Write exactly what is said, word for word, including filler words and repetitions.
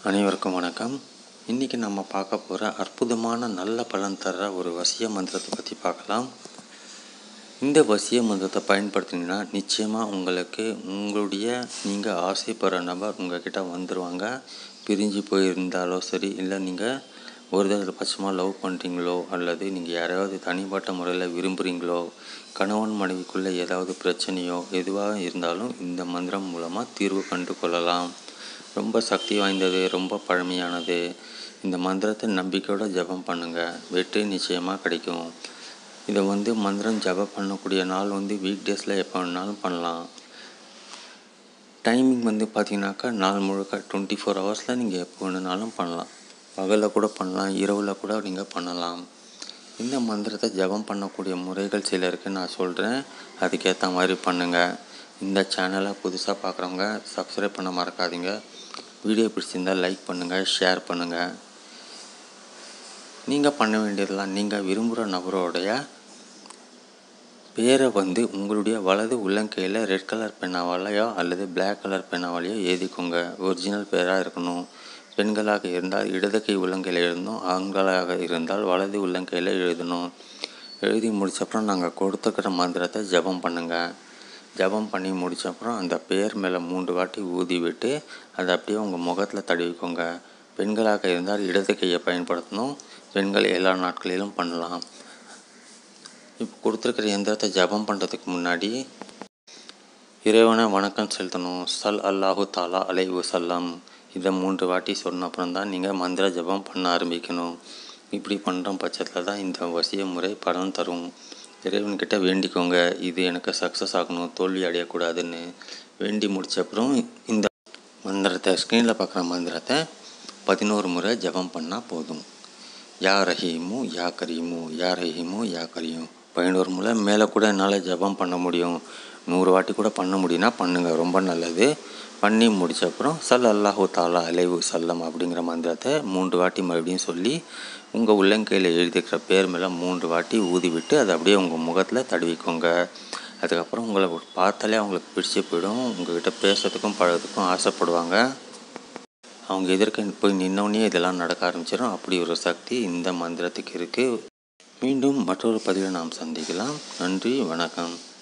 அனைவருக்கும் வணக்கம். இன்றைக்கி நம்ம பார்க்க போகிற அற்புதமான நல்ல பலன் தர்ற ஒரு வசிய மந்திரத்தை பற்றி பார்க்கலாம். இந்த வசிய மந்திரத்தை பயன்படுத்தினீங்கன்னா நிச்சயமாக உங்களுக்கு உங்களுடைய நீங்கள் ஆசைப்படுற நபர் உங்கள் கிட்டே வந்துடுவாங்க. பிரிஞ்சு போயிருந்தாலோ சரி, இல்லை நீங்கள் ஒரு தடவை பட்சமாக லவ் பண்ணுறீங்களோ, அல்லது நீங்கள் யாராவது தனிப்பட்ட முறையில் விரும்புகிறீங்களோ, கணவன் மனைவிக்குள்ளே ஏதாவது பிரச்சனையோ எதுவாக இருந்தாலும் இந்த மந்திரம் மூலமாக தீர்வு கண்டு கொள்ளலாம். ரொம்ப சக்தி வாய்ந்தது, ரொம்ப பழமையானது. இந்த மந்திரத்தை நம்பிக்கையோடு ஜபம் பண்ணுங்கள், வெற்றி நிச்சயமாக கிடைக்கும். இதை வந்து மந்திரம் ஜபம் பண்ணக்கூடிய நாள் வந்து வீக் டேஸில் எப்போ வேணாலும் பண்ணலாம். டைமிங் வந்து பார்த்தீங்கன்னாக்கா நாள் முழுக்க டுவெண்ட்டி ஃபோர் ஹவர்ஸில் நீங்கள் எப்போ வேணுனாலும் பண்ணலாம். பகலில் கூட பண்ணலாம், இரவில் கூட நீங்கள் பண்ணலாம். இந்த மந்திரத்தை ஜபம் பண்ணக்கூடிய முறைகள் சில இருக்குது, நான் சொல்கிறேன். அதுக்கேற்ற மாதிரி பண்ணுங்கள். இந்த சேனலை புதுசாக பார்க்குறவங்க சப்ஸ்கிரைப் பண்ண மறக்காதீங்க. வீடியோ பிடிச்சிருந்தால் லைக் பண்ணுங்கள், ஷேர் பண்ணுங்கள். நீங்கள் பண்ண வேண்டியதெல்லாம், நீங்கள் விரும்புகிற நபரோடைய பேரை வந்து உங்களுடைய வலது உள்ளங்கையில் ரெட் கலர் பெனாவாலையோ அல்லது பிளாக் கலர் பெனாவாலையோ எழுதிக்கோங்க. ஒரிஜினல் பேராக இருக்கணும். பெண்களாக இருந்தால் இடது கை உள்ளங்கையில் எழுதணும், ஆண்களாக இருந்தால் வலது உள்ளங்கையில் எழுதணும். எழுதி முடித்தப்புறம் நாங்கள் கொடுத்துக்கிற மந்திரத்தை ஜபம் பண்ணுங்கள். ஜபம் பண்ணி முடித்த அப்புறம் அந்த பேர் மேலே மூன்று வாட்டி ஊதி விட்டு அதை அப்படியே உங்கள் முகத்தில் தடவிக்கோங்க. பெண்களாக இருந்தால் இடது கையை பயன்படுத்தணும். பெண்கள் எல்லா நாட்களிலும் பண்ணலாம். இப்போ கொடுத்துருக்கிற எந்திரத்தை ஜபம் பண்ணுறதுக்கு முன்னாடி இறைவனை வணக்கம் செலுத்தணும். சல் அல்லாஹு தாலா அலை வசல்லம் இதை மூன்று வாட்டி சொன்ன அப்புறம் தான் நீங்கள் மந்திர ஜபம் பண்ண ஆரம்பிக்கணும். இப்படி பண்ணுற பட்சத்தில் தான் இந்த வசிய முறை பலன் தரும். இறைவன்கிட்ட வேண்டிக்கோங்க, இது எனக்கு சக்ஸஸ் ஆகணும், தோல்வி அடையக்கூடாதுன்னு. வேண்டி முடித்த அப்புறம் இந்த மந்திரத்தை ஸ்க்ரீனில் பார்க்குற மந்திரத்தை பதினோரு முறை ஜபம் பண்ணால் போதும். யா ரஹீமு யா கரீமு, யா ரஹீமு யா கரீமு. பதினோரு முறை மேலே கூட என்னால் ஜபம் பண்ண முடியும். நூறு வாட்டி கூட பண்ண முடியும்னா பண்ணுங்கள், ரொம்ப நல்லது. பண்ணி முடித்த அப்புறம் சல் அல்லாஹு தாலா அலைவு சல்லம் அப்படிங்கிற மந்திரத்தை மூன்று வாட்டி மறுபடியும் சொல்லி உங்கள் உள்ளங்கையில் எழுதிக்கிற பேர் மேலே மூன்று வாட்டி ஊதி விட்டு அதை அப்படியே உங்கள் முகத்தில் தடவிக்கோங்க. அதுக்கப்புறம் உங்களை பார்த்தாலே அவங்களுக்கு பிடிச்சி போயிடும். உங்கள்கிட்ட பேசுறதுக்கும் பழகிறதுக்கும் ஆசைப்படுவாங்க. அவங்க எதிர்க்க போய் நின்னோடனே இதெல்லாம் நடக்க ஆரம்பிச்சிடும். அப்படி ஒரு சக்தி இந்த மந்திரத்துக்கு இருக்குது. மீண்டும் மற்றொரு பதிவில் நாம் சந்திக்கலாம். நன்றி, வணக்கம்.